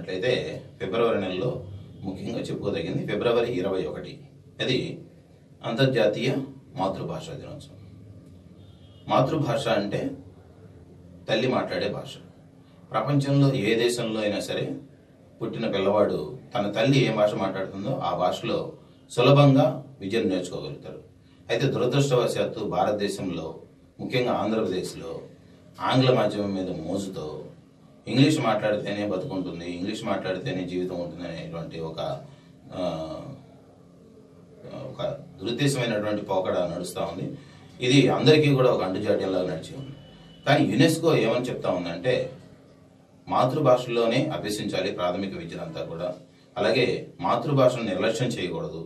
చూసినట్లయితే ఫిబ్రవరి నెలలో ముఖ్యంగా చెప్పుకోదగింది ఫిబ్రవరి 21 అది అంతర్జాతీయ మాతృభాషా దినోత్సవం. మాతృభాష అంటే తల్లి మాట్లాడే భాష. ప్రపంచంలో ఏ దేశంలో అయినా సరే పుట్టిన పిల్లవాడు తన తల్లి ఏ భాష మాట్లాడుతుందో ఆ భాషలో సులభంగా విద్యను నేర్చుకోగలుగుతారు. అయితే దురదృష్టవశాత్తు భారతదేశంలో ముఖ్యంగా ఆంధ్రప్రదేశ్లో ఆంగ్ల మాధ్యమం మీద మోజుతో ఇంగ్లీష్ మాట్లాడితేనే బతుకుంటుంది, ఇంగ్లీష్ మాట్లాడితేనే జీవితం ఉంటుంది అనేటువంటి ఒక దురుద్దేశమైనటువంటి పోకడ నడుస్తూ ఉంది. ఇది అందరికీ కూడా ఒక అంటుజాడ్యంలాగా నడిచి ఉంది. కానీ యునెస్కో ఏమని చెప్తా ఉందంటే మాతృభాషలోనే అభ్యసించాలి ప్రాథమిక విద్యనంతా కూడా. అలాగే మాతృభాషను నిర్లక్ష్యం చేయకూడదు.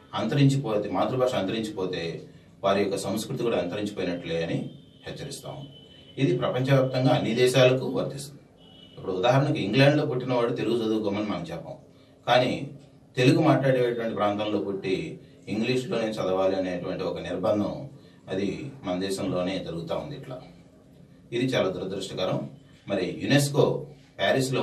మాతృభాష అంతరించిపోతే వారి యొక్క సంస్కృతి కూడా అంతరించిపోయినట్లే అని హెచ్చరిస్తాము. ఇది ప్రపంచవ్యాప్తంగా అన్ని దేశాలకు వర్తిస్తుంది. ఇప్పుడు ఉదాహరణకు ఇంగ్లాండ్లో పుట్టినవాడు తెలుగు చదువుకోమని మనం చెప్పాం. కానీ తెలుగు మాట్లాడేటువంటి ప్రాంతంలో పుట్టి ఇంగ్లీష్లోనే చదవాలి అనేటువంటి ఒక నిర్బంధం అది మన దేశంలోనే జరుగుతూ ఉంది. ఇట్లా ఇది చాలా దురదృష్టకరం. మరి యునెస్కో ప్యారిస్లో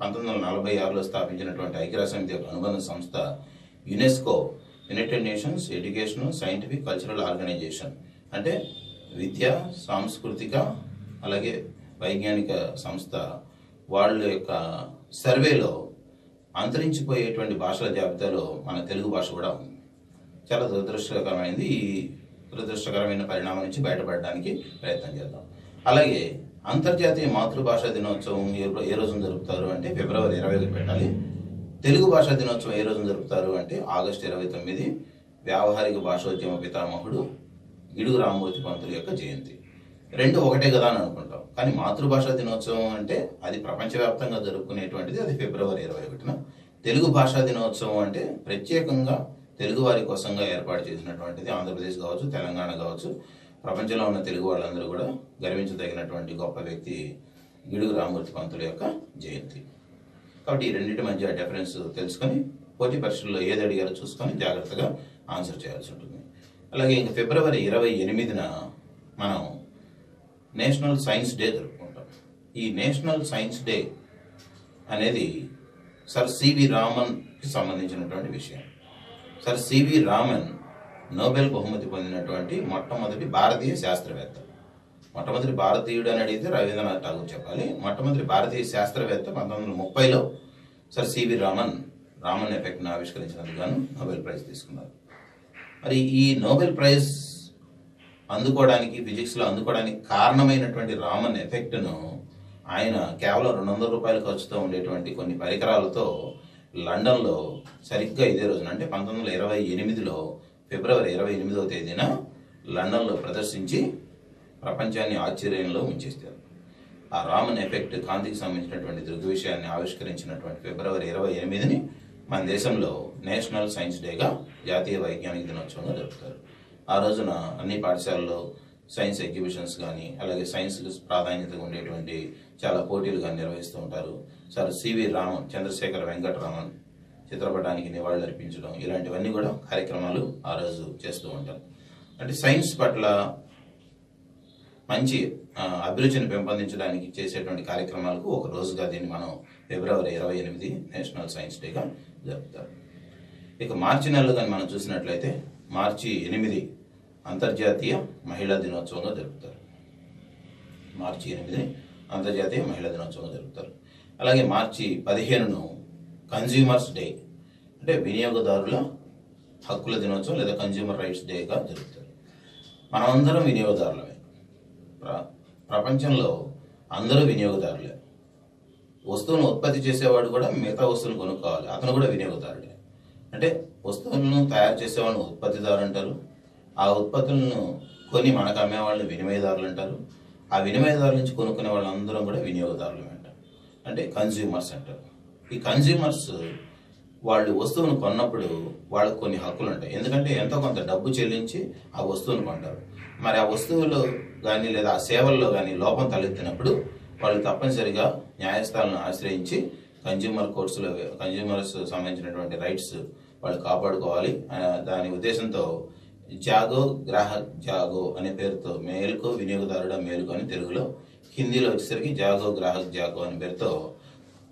1946లో స్థాపించినటువంటి ఐక్యరాజ్యసమితి యొక్క అనుబంధ సంస్థ UNESCO United Nations educational scientific cultural organisation అంటే విద్య సాంస్కృతిక అలాగే వైజ్ఞానిక సంస్థ వాళ్ళ యొక్క సర్వేలో అంతరించిపోయేటువంటి భాషల జాబితాలో మన తెలుగు భాష కూడా ఉంది. చాలా దురదృష్టకరమైనది. ఈ దురదృష్టకరమైన పరిణామం నుంచి బయటపడడానికి ప్రయత్నం చేద్దాం. అలాగే అంతర్జాతీయ మాతృభాషా దినోత్సవం ఏ రోజున జరుపుతారు అంటే ఫిబ్రవరి 21 పెట్టాలి. తెలుగు భాషా దినోత్సవం ఏ రోజున జరుపుతారు అంటే ఆగస్టు 29 వ్యావహారిక భాషోద్యమ పితామహుడు గిడుగు రామ్మూర్తి పంతుల యొక్క జయంతి. రెండు ఒకటే కదా అని అనుకుంటాం. కానీ మాతృభాషా దినోత్సవం అంటే అది ప్రపంచవ్యాప్తంగా జరుపుకునేటువంటిది, అది ఫిబ్రవరి 21. తెలుగు భాషా దినోత్సవం అంటే ప్రత్యేకంగా తెలుగు వారి కోసంగా ఏర్పాటు చేసినటువంటిది. ఆంధ్రప్రదేశ్ కావచ్చు, తెలంగాణ కావచ్చు, ప్రపంచంలో ఉన్న తెలుగు వాళ్ళందరూ కూడా గర్వించదగినటువంటి గొప్ప వ్యక్తి గిడుగు రామ్మూర్తి పంతుల యొక్క జయంతి. కాబట్టి ఈ రెండింటి మధ్య డిఫరెన్స్ తెలుసుకొని పోటీ పరీక్షల్లో ఏది అడిగారో చూసుకొని జాగ్రత్తగా ఆన్సర్ చేయాల్సి ఉంటుంది. అలాగే ఇంక ఫిబ్రవరి 28న మనం నేషనల్ సైన్స్ డే జరుపుకుంటాం. ఈ నేషనల్ సైన్స్ డే అనేది సర్ సివి రామన్కి సంబంధించినటువంటి విషయం. సర్ సివి రామన్ నోబెల్ బహుమతి పొందినటువంటి మొట్టమొదటి భారతీయ శాస్త్రవేత్త. మొట్టమొదటి భారతీయుడు అని అడిగితే రవీంద్రనాథ్ ఠాగూర్ చెప్పాలి. మొట్టమొదటి భారతీయ శాస్త్రవేత్త 1930లో సర్ సివి రామన్ ఎఫెక్ట్ను ఆవిష్కరించినందుకు గాను నోబెల్ ప్రైజ్ తీసుకున్నారు. మరి ఈ నోబెల్ ప్రైజ్ అందుకోవడానికి, ఫిజిక్స్లో అందుకోవడానికి కారణమైనటువంటి రామన్ ఎఫెక్ట్ను ఆయన కేవలం 200 రూపాయల ఖర్చుతో ఉండేటువంటి కొన్ని పరికరాలతో లండన్లో సరిగ్గా ఇదే రోజున అంటే 1928లో ఫిబ్రవరి 28వ తేదీన లండన్లో ప్రదర్శించి ప్రపంచాన్ని ఆశ్చర్యంలో ఉంచేస్తారు. ఆ రామన్ ఎఫెక్ట్ కాంతికి సంబంధించినటువంటి దృగ్విషయాన్ని ఆవిష్కరించినటువంటి ఫిబ్రవరి 28ని మన దేశంలో నేషనల్ సైన్స్ డేగా, జాతీయ వైజ్ఞానిక దినోత్సవంగా జరుపుతారు. ఆ రోజున అన్ని పాఠశాలల్లో సైన్స్ ఎగ్జిబిషన్స్ కానీ అలాగే సైన్స్ ప్రాధాన్యతగా ఉండేటువంటి చాలా పోటీలు కానీ నిర్వహిస్తూ ఉంటారు. సార్ సివి రామన్, చంద్రశేఖర వెంకటరామన్ చిత్రపటానికి నివాళులు అర్పించడం ఇలాంటివన్నీ కూడా కార్యక్రమాలు ఆ రోజు చేస్తూ ఉంటారు. అంటే సైన్స్ పట్ల మంచి అభిరుచిని పెంపొందించడానికి చేసేటువంటి కార్యక్రమాలకు ఒక రోజుగా దీన్ని మనం ఫిబ్రవరి 28 నేషనల్ సైన్స్ డేగా జరుపుతారు. ఇక మార్చి నెలలో కానీ మనం చూసినట్లయితే మార్చి 8 అంతర్జాతీయ మహిళా దినోత్సవంగా జరుపుతారు. మార్చి 8 అంతర్జాతీయ మహిళా దినోత్సవంగా జరుపుతారు. అలాగే మార్చి 15ను కన్జ్యూమర్స్ డే అంటే వినియోగదారుల హక్కుల దినోత్సవం లేదా కన్జ్యూమర్ రైట్స్ డేగా జరుపుతారు. మనమందరం వినియోగదారులమే. ప్రపంచంలో అందరూ వినియోగదారులే. వస్తువును ఉత్పత్తి చేసేవాడు కూడా మిగతా వస్తువులు కొనుక్కోవాలి, అతను కూడా వినియోగదారుడే. అంటే వస్తువులను తయారు చేసేవాళ్ళని ఉత్పత్తిదారు అంటారు, ఆ ఉత్పత్తులను కొని మనకు అమ్మేవాళ్ళని వినిమయదారులు అంటారు, ఆ వినిమయదారుల నుంచి కొనుక్కునే వాళ్ళందరం కూడా వినియోగదారులు అంటారు, అంటే కన్జ్యూమర్స్ అంటారు. ఈ కన్జ్యూమర్స్ వాళ్ళు వస్తువును కొన్నప్పుడు వాళ్ళకు కొన్ని హక్కులు ఉంటాయి. ఎందుకంటే ఎంతో కొంత డబ్బు చెల్లించి ఆ వస్తువును కొంటారు. మరి ఆ వస్తువులో కానీ లేదా ఆ సేవల్లో కానీ లోపం తలెత్తినప్పుడు వాళ్ళు తప్పనిసరిగా న్యాయస్థానాలను ఆశ్రయించి కన్జ్యూమర్స్ సంబంధించినటువంటి రైట్స్ వాళ్ళు కాపాడుకోవాలి. దాని ఉద్దేశంతో జాగో గ్రాహక్ జాగో అనే పేరుతో మేలుకో వినియోగదారుడ మేలుకో అని తెలుగులో, హిందీలో వచ్చేసరికి జాగో గ్రాహక్ జాగో అనే పేరుతో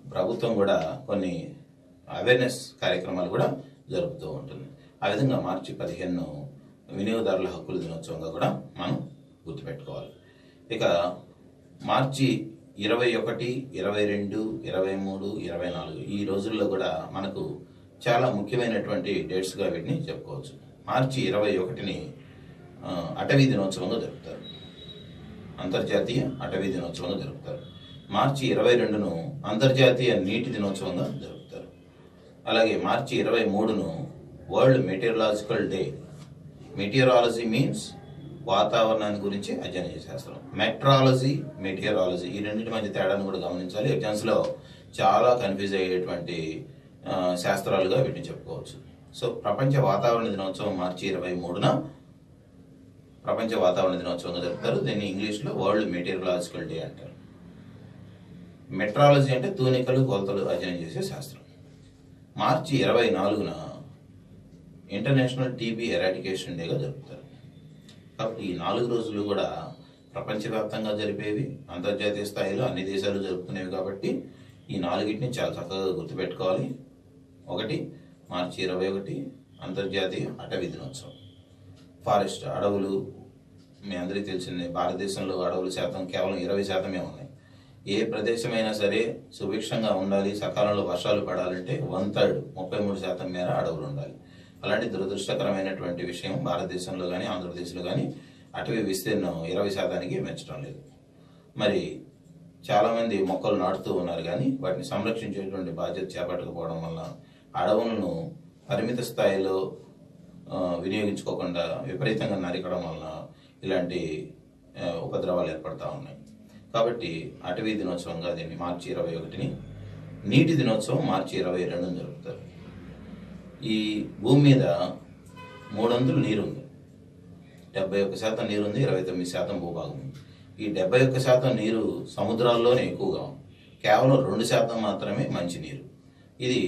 ప్రభుత్వం కూడా కొన్ని అవేర్నెస్ కార్యక్రమాలు కూడా జరుపుతూ ఉంటుంది. ఆ విధంగా మార్చి 15 వినియోగదారుల హక్కుల దినోత్సవంగా కూడా మనం గుర్తుపెట్టుకోవాలి. ఇక మార్చి 21, 22, 23, 24 ఈ రోజుల్లో కూడా మనకు చాలా ముఖ్యమైనటువంటి డేట్స్గా వీటిని చెప్పుకోవచ్చు. మార్చి 21ని అటవీ దినోత్సవంగా జరుపుతారు, అంతర్జాతీయ అటవీ దినోత్సవంగా జరుపుతారు. మార్చి 22ను అంతర్జాతీయ నీటి దినోత్సవంగా జరుపుతారు. అలాగే మార్చి 23ను world meteorological day. Meteorology means వాతావరణాన్ని గురించి అధ్యయనం చేసే శాస్త్రం. మెట్రాలజీ, మెటీరియలాలజీ ఈ రెండింటి మధ్య తేడాను కూడా గమనించాలి. ఎగ్జామ్స్లో చాలా కన్ఫ్యూజ్ అయ్యేటువంటి శాస్త్రాలుగా వీటిని చెప్పుకోవచ్చు. సో ప్రపంచ వాతావరణ దినోత్సవం మార్చి 23న ప్రపంచ వాతావరణ దినోత్సవంగా జరుపుతారు. దీన్ని ఇంగ్లీష్లో వరల్డ్ మెటీరియలాజికల్ డే అంటారు. మెట్రాలజీ అంటే తూనికలు, కొలతలు అధ్యయనం చేసే శాస్త్రం. మార్చి 24న ఇంటర్నేషనల్ టీబీ ఎరాడికేషన్ డేగా జరుపుతారు. కాబట్టి ఈ 4 రోజులు కూడా ప్రపంచవ్యాప్తంగా జరిపేవి, అంతర్జాతీయ స్థాయిలో అన్ని దేశాలు జరుపుకునేవి. కాబట్టి ఈ 4టిని చాలా చక్కగా గుర్తుపెట్టుకోవాలి. 1 మార్చి 21 అంతర్జాతీయ అటవీ దినోత్సవం. ఫారెస్ట్ అడవులు మీ అందరికీ తెలిసిందే. భారతదేశంలో అడవుల శాతం కేవలం 20% ఉన్నాయి. ఏ ప్రదేశమైనా సరే సుభిక్షంగా ఉండాలి, సకాలంలో వర్షాలు పడాలంటే 1/3 33% మేర అడవులు ఉండాలి. అలాంటి దురదృష్టకరమైనటువంటి విషయం భారతదేశంలో కానీ ఆంధ్రప్రదేశ్లో కానీ అటవీ విస్తీర్ణం 20%కి పెంచడం లేదు. మరి చాలామంది మొక్కలు నాటుతూ ఉన్నారు, కానీ వాటిని సంరక్షించేటువంటి బాధ్యత చేపట్టకపోవడం వల్ల అడవులను పరిమిత స్థాయిలో వినియోగించుకోకుండా విపరీతంగా నరికడం వలన ఇలాంటి ఉపద్రవాలు ఏర్పడతా ఉన్నాయి. కాబట్టి అటవీ దినోత్సవంగా దీన్ని మార్చి 21ని, నీటి దినోత్సవం మార్చి 22ని జరుపుతారు. ఈ భూమి మీద 300 నీరుంది, 71% నీరుంది, 29% భూభాగం ఉంది. ఈ 71% నీరు సముద్రాల్లోనే ఎక్కువగా ఉంది. కేవలం 2% మాత్రమే మంచినీరు. ఇది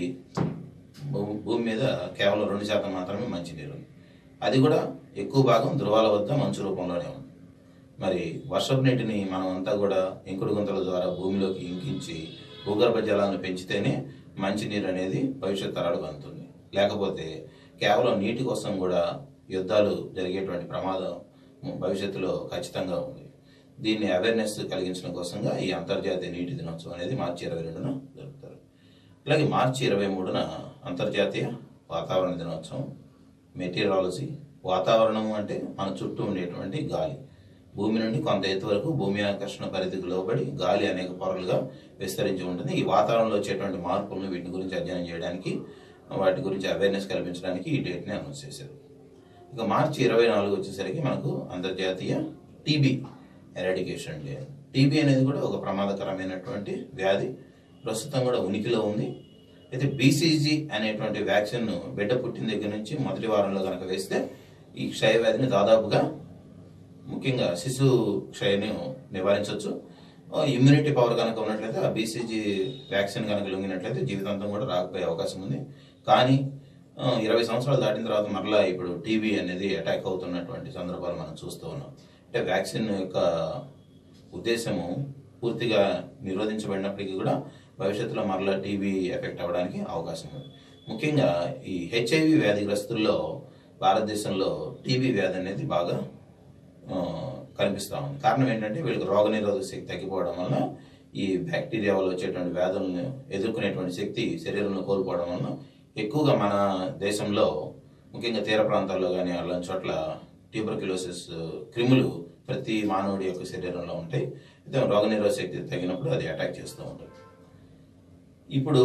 భూమి మీద కేవలం 2% మాత్రమే మంచినీరు ఉంది. అది కూడా ఎక్కువ భాగం ధృవాల వద్ద మంచు రూపంలోనే ఉంది. మరి వర్షపు నీటిని మనం అంతా కూడా ఇంకుడు గుంతల ద్వారా భూమిలోకి ఇంకించి భూగర్భ జలాలను పెంచితేనే మంచినీరు అనేది భవిష్యత్ తరాలకు అందుతుంది. లేకపోతే కేవలం నీటి కోసం కూడా యుద్ధాలు జరిగేటువంటి ప్రమాదం భవిష్యత్తులో ఖచ్చితంగా ఉంది. దీన్ని అవేర్నెస్ కలిగించడం కోసంగా ఈ అంతర్జాతీయ నీటి దినోత్సవం అనేది మార్చి 22న జరుపుతారు. అలాగే మార్చి 23న అంతర్జాతీయ వాతావరణ దినోత్సవం. మెటీరియలాలజీ, వాతావరణం అంటే మన చుట్టూ ఉండేటువంటి గాలి. భూమి నుండి కొంత ఎత్తు వరకు భూమి ఆకర్షణ పరిధికి లోబడి గాలి అనేక పొరలుగా విస్తరించి ఉంటుంది. ఈ వాతావరణంలో వచ్చేటువంటి మార్పులను వీటి గురించి అధ్యయనం చేయడానికి, వాటి గురించి అవేర్నెస్ కల్పించడానికి ఈ డేట్ని అనౌన్స్ చేశారు. ఇక మార్చి 24 వచ్చేసరికి మనకు అంతర్జాతీయ టీబీ ఎరాడికేషన్ డే. టీబీ అనేది కూడా ఒక ప్రమాదకరమైనటువంటి వ్యాధి, ప్రస్తుతం కూడా ఉనికిలో ఉంది. అయితే బీసీజీ అనేటువంటి వ్యాక్సిన్ బిడ్డ పుట్టిన దగ్గర నుంచి మొదటి వారంలో కనుక వేస్తే ఈ క్షయ వ్యాధిని దాదాపుగా, ముఖ్యంగా శిశు క్షయని నివారించవచ్చు. ఇమ్యూనిటీ పవర్ కనుక ఉన్నట్లయితే ఆ బీసీజీ వ్యాక్సిన్ కనుక లొంగినట్లయితే జీవితాంతం కూడా రాకపోయే అవకాశం ఉంది. కానీ 20 సంవత్సరాలు దాటిన తర్వాత మరలా ఇప్పుడు టీబీ అనేది అటాక్ అవుతున్నటువంటి సందర్భాలు మనం చూస్తూ ఉన్నాం. అంటే వ్యాక్సిన్ యొక్క ఉద్దేశము పూర్తిగా నిరోధించబడినప్పటికీ కూడా భవిష్యత్తులో మరలా టీబీ ఎఫెక్ట్ అవ్వడానికి అవకాశం ఉంది. ముఖ్యంగా ఈ హెచ్ఐవి వ్యాధిగ్రస్తుల్లో భారతదేశంలో టీబీ వ్యాధి అనేది బాగా కనిపిస్తూ ఉంది. కారణం ఏంటంటే వీళ్ళకి రోగనిరోధక శక్తి తగ్గిపోవడం వల్ల ఈ బ్యాక్టీరియా వల్ల వచ్చేటువంటి వ్యాధులను ఎదుర్కొనేటువంటి శక్తి శరీరంలో కోల్పోవడం వల్ల ఎక్కువగా మన దేశంలో ముఖ్యంగా తీర ప్రాంతాల్లో కానీ అలాంటి చోట్ల ట్యూబర్క్యులోసిస్ క్రిములు ప్రతి మానవుడి యొక్క శరీరంలో ఉంటాయి. అయితే రోగనిరోధక శక్తి తగినప్పుడు అది అటాక్ చేస్తూ ఉంటుంది. ఇప్పుడు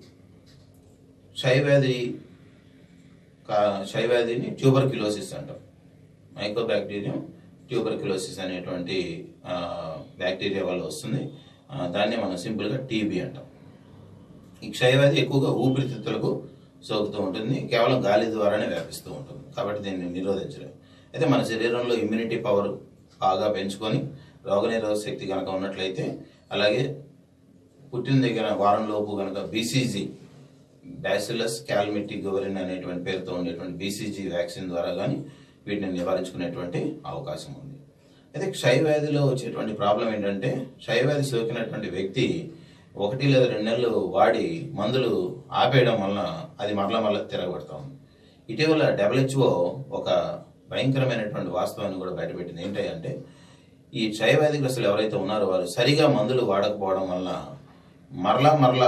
క్షయవ్యాధిని ట్యూబర్క్యులోసిస్ అంటాం. మైకోబాక్టీరియం ట్యూబర్క్యులోసిస్ అనేటువంటి బ్యాక్టీరియా వల్ల వస్తుంది. దాన్ని మనం సింపుల్గా టీబీ అంటాం. ఈ క్షయవ్యాధి ఎక్కువగా ఊపిరితిత్తులకు సోకుతూ ఉంటుంది, కేవలం గాలి ద్వారానే వ్యాపిస్తూ ఉంటుంది. కాబట్టి దీన్ని నిరోధించలేము. అయితే మన శరీరంలో ఇమ్యూనిటీ పవర్ బాగా పెంచుకొని రోగనిరోధక శక్తి కనుక ఉన్నట్లయితే, అలాగే పుట్టిన దగ్గర వారంలోపు కనుక బీసీజీ, బ్యాసిలస్ క్యాల్మిటిగోరిన్ అనేటువంటి పేరుతో ఉండేటువంటి బీసీజీ వ్యాక్సిన్ ద్వారా కానీ వీటిని నివారించుకునేటువంటి అవకాశం ఉంది. అయితే క్షయవ్యాధిలో వచ్చేటువంటి ప్రాబ్లం ఏంటంటే, క్షయవ్యాధి సోకినటువంటి వ్యక్తి 1 లేదా 2 నెలలు వాడి మందులు ఆపేయడం వలన అది మరలా తిరగబడతా ఉంది. ఇటీవల WHO ఒక భయంకరమైనటువంటి వాస్తవాన్ని కూడా బయటపెట్టింది. ఏంటంటే ఈ క్షయవ్యాధిగ్రస్తులు ఎవరైతే ఉన్నారో వారు సరిగా మందులు వాడకపోవడం వలన మరలా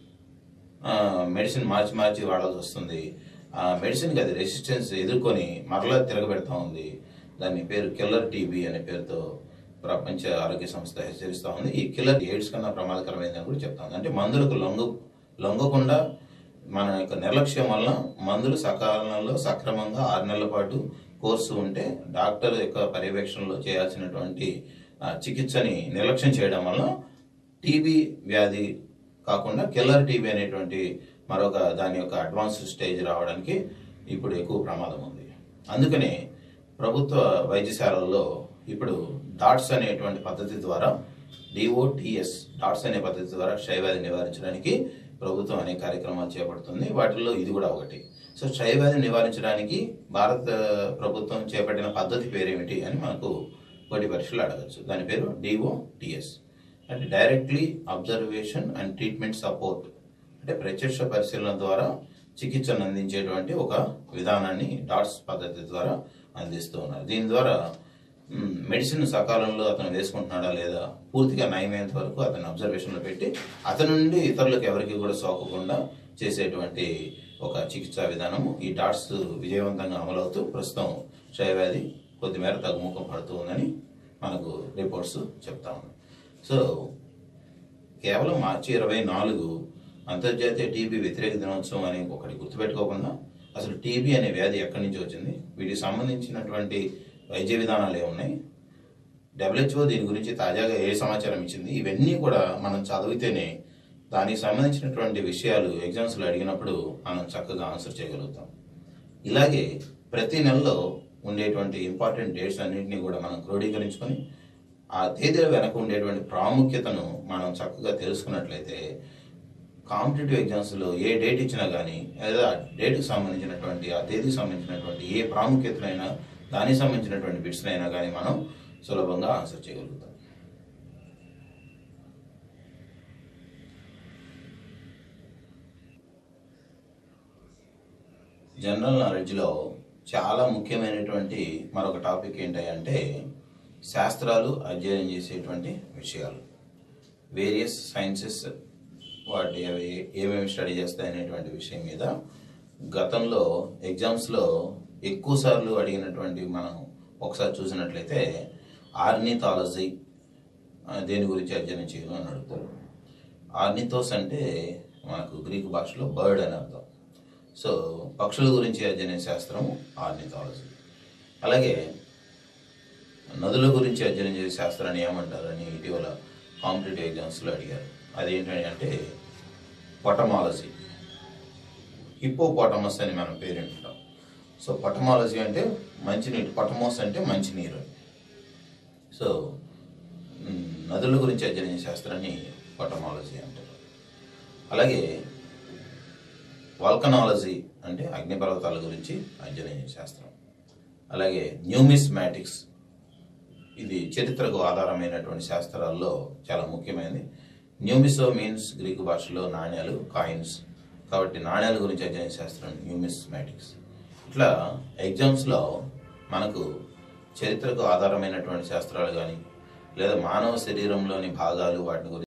మెడిసిన్ మార్చి వాడాల్సి వస్తుంది. ఆ మెడిసిన్కి అది రెసిస్టెన్స్ ఎదుర్కొని మరలా తిరగబెడతా ఉంది. దాని పేరు కిల్లర్ టీబీ అనే పేరుతో ప్రపంచ ఆరోగ్య సంస్థ హెచ్చరిస్తూ ఉంది. ఈ కిల్లర్ ఎయిడ్స్ కన్నా ప్రమాదకరమైందని కూడా చెప్తా ఉంది. అంటే మందులకు లొంగకుండా మన యొక్క నిర్లక్ష్యం వల్ల మందులు సకాలంలో సక్రమంగా 6 నెలల పాటు కోర్సు ఉంటే డాక్టర్ యొక్క పర్యవేక్షణలో చేయాల్సినటువంటి చికిత్సని నిర్లక్ష్యం చేయడం వల్ల టీబీ వ్యాధి కాకుండా కిల్లర్ టీబీ అనేటువంటి మరొక దాని యొక్క అడ్వాన్స్ స్టేజ్ రావడానికి ఇప్పుడు ఎక్కువ ప్రమాదం ఉంది. అందుకని ప్రభుత్వ వైద్యశాలల్లో ఇప్పుడు డాట్స్ అనేటువంటి పద్ధతి ద్వారా DOTS డాట్స్ అనే పద్ధతి ద్వారా క్షయవ్యాధి నివారించడానికి ప్రభుత్వం అనేక కార్యక్రమాలు చేపడుతుంది. వాటిల్లో ఇది కూడా ఒకటి. సో క్షయవ్యాధి నివారించడానికి భారత ప్రభుత్వం చేపట్టిన పద్ధతి పేరేమిటి అని మనకు పోటీ పరీక్షలు అడగచ్చు. దాని పేరు DOTS అంటే directly observation and treatment support. అంటే ప్రత్యక్ష పరిశీలన ద్వారా చికిత్సను అందించేటువంటి ఒక విధానాన్ని డాట్స్ పద్ధతి ద్వారా అందిస్తూ ఉన్నారు. దీని ద్వారా మెడిసిన్ సకాలంలో అతను వేసుకుంటున్నాడా లేదా, పూర్తిగా నయమయ్యేంత వరకు అతను అబ్జర్వేషన్లో పెట్టి అతని నుండి ఇతరులకు ఎవరికి కూడా సోకకుండా చేసేటువంటి ఒక చికిత్సా విధానము ఈ డాట్స్ విజయవంతంగా అమలవుతూ ప్రస్తుతం క్షయవ్యాధి కొద్దిమేర తగ్గుముఖం పడుతూ ఉందని మనకు రిపోర్ట్స్ చెప్తా ఉన్నాయి. సో కేవలం మార్చి 24 అంతర్జాతీయ టీబీ వ్యతిరేక దినోత్సవం అని ఒకటి గుర్తుపెట్టుకోకుండా అసలు టీబీ అనే వ్యాధి ఎక్కడి నుంచి వచ్చింది, వీటికి సంబంధించినటువంటి వైద్య విధానాలు ఏమున్నాయి, WHO దీని గురించి తాజాగా ఏ సమాచారం ఇచ్చింది, ఇవన్నీ కూడా మనం చదివితేనే దానికి సంబంధించినటువంటి విషయాలు ఎగ్జామ్స్లో అడిగినప్పుడు మనం చక్కగా ఆన్సర్ చేయగలుగుతాం. ఇలాగే ప్రతి నెలలో ఉండేటువంటి ఇంపార్టెంట్ డేట్స్ అన్నింటినీ కూడా మనం క్రోడీకరించుకొని ఆ తేదీల వెనక ఉండేటువంటి ప్రాముఖ్యతను మనం చక్కగా తెలుసుకున్నట్లయితే కాంపిటేటివ్ ఎగ్జామ్స్లో ఏ డేట్ ఇచ్చినా కానీ లేదా ఆ డేట్కి సంబంధించినటువంటి ఆ తేదీకి సంబంధించినటువంటి ఏ ప్రాముఖ్యతనైనా దానికి సంబంధించినటువంటి బిట్స్నైనా కానీ మనం సులభంగా ఆన్సర్ చేయగలుగుతాం. జనరల్ నాలెడ్జ్లో చాలా ముఖ్యమైనటువంటి మరొక టాపిక్ ఏంటంటే శాస్త్రాలు అధ్యయనం చేసేటువంటి విషయాలు. వేరియస్ సైన్సెస్ వాటి అవి ఏమేమి స్టడీ చేస్తాయనేటువంటి విషయం మీద గతంలో ఎగ్జామ్స్లో ఎక్కువ సార్లు అడిగినటువంటి మనం ఒకసారి చూసినట్లయితే ఆర్నిథాలజీ దేని గురించి అధ్యయనం చేయను అని అడుగుతారు. ఆర్నిథోస్ అంటే మనకు గ్రీకు భాషలో బర్డ్ అని అర్థం. సో పక్షుల గురించి అధ్యయన శాస్త్రం ఆర్నిథాలజీ. అలాగే నదుల గురించి అధ్యయనం చేసే శాస్త్రాన్ని ఏమంటారని ఇటీవల కాంపిటేటివ్ ఎగ్జామ్స్లో అడిగారు. అదేంటంటే పొటమాలజీ. హిప్పోపోటమస్ అని మనం పేరుంటాం. సో పొటమాలజీ అంటే మంచినీటి, పొటమోస్ అంటే మంచినీరు. సో నదుల గురించి అధ్యయన శాస్త్రాన్ని పొటమాలజీ అంటారు. అలాగే వాల్కనాలజీ అంటే అగ్నిపర్వతాల గురించి అధ్యయన శాస్త్రం. అలాగే న్యూమిస్మాటిక్స్, ఇది చరిత్రకు ఆధారమైనటువంటి శాస్త్రాల్లో చాలా ముఖ్యమైనది. న్యూమిసో మీన్స్ గ్రీకు భాషలో నాణ్యాలు, కాయిన్స్, కాబట్టి నాణ్యాల గురించి అధ్యయన శాస్త్రం న్యూమిస్మాటిక్స్. ఇట్లా ఎగ్జామ్స్లో మనకు చరిత్రకు ఆధారమైనటువంటి శాస్త్రాలు కానీ లేదా మానవ శరీరంలోని భాగాలు వాటిని గురించి